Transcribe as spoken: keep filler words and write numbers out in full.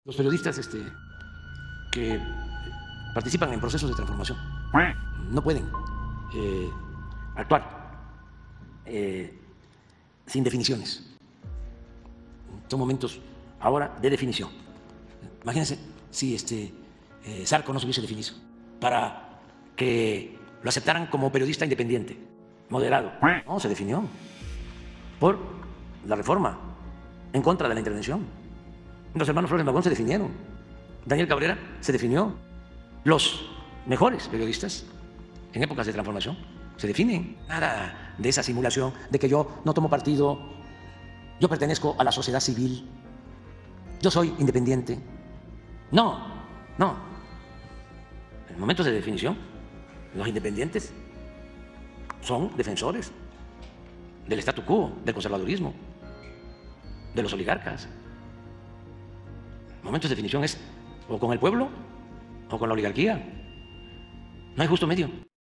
Los periodistas este, que participan en procesos de transformación no pueden eh, actuar eh, sin definiciones. Son momentos ahora de definición. Imagínense si este, eh, Zarco no se hubiese definido para que lo aceptaran como periodista independiente, moderado. No, se definió por la reforma, en contra de la intervención. Los hermanos Flores Magón se definieron. Daniel Cabrera se definió. Los mejores periodistas en épocas de transformación se definen. Nada de esa simulación de que yo no tomo partido, yo pertenezco a la sociedad civil, yo soy independiente. No, no. En momentos de definición, los independientes son defensores del statu quo, del conservadurismo, de los oligarcas. Momentos de definición es o con el pueblo o con la oligarquía. No hay justo medio.